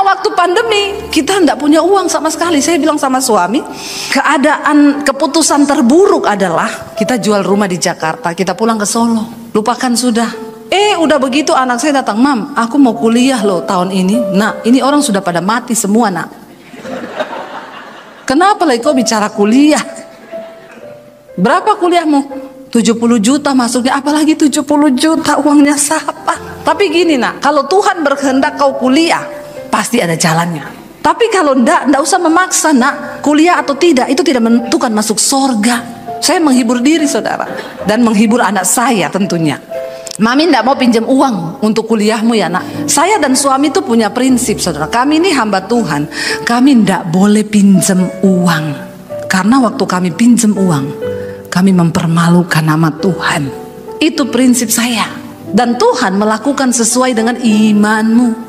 waktu pandemi kita tidak punya uang sama sekali. Saya bilang sama suami, keputusan terburuk adalah kita jual rumah di Jakarta, kita pulang ke Solo, lupakan sudah. Udah begitu anak saya datang, "Mam, aku mau kuliah loh tahun ini." Nah, ini orang sudah pada mati semua, nak. Kenapa lagi kau bicara kuliah? Berapa kuliahmu? 70 juta masuknya, apalagi 70 juta uangnya siapa? Tapi gini, nak, kalau Tuhan berkehendak kau kuliah, pasti ada jalannya. Tapi kalau enggak usah memaksa, nak. Kuliah atau tidak, itu tidak menentukan masuk sorga. Saya menghibur diri, saudara, dan menghibur anak saya tentunya. Mami enggak mau pinjam uang untuk kuliahmu ya, nak. Saya dan suami itu punya prinsip, saudara. Kami ini hamba Tuhan, kami enggak boleh pinjam uang. Karena waktu kami pinjam uang, kami mempermalukan nama Tuhan. Itu prinsip saya. Dan Tuhan melakukan sesuai dengan imanmu.